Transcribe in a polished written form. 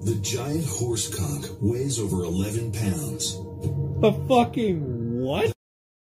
The giant horse cock weighs over 11 pounds. The fucking